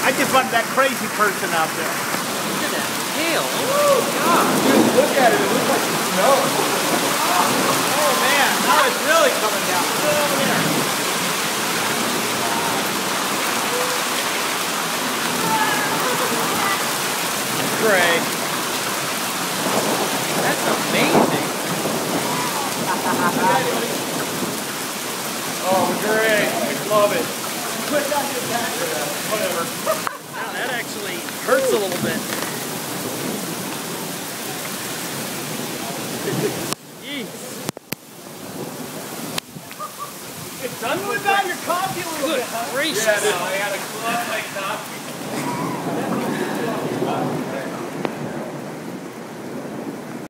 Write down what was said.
I just wanted that crazy person out there. Look at that tail. Oh, God. Dude, look at it. It looks like snow. Oh, man. Now it's really coming down. Oh, there. Great. That's amazing. Oh, great. I love it. Whatever. Wow, that actually hurts a little bit. Jeez. It's done with that? Your coffee a little bit, huh? Gracious. Yeah, no, I gotta cool up my coffee.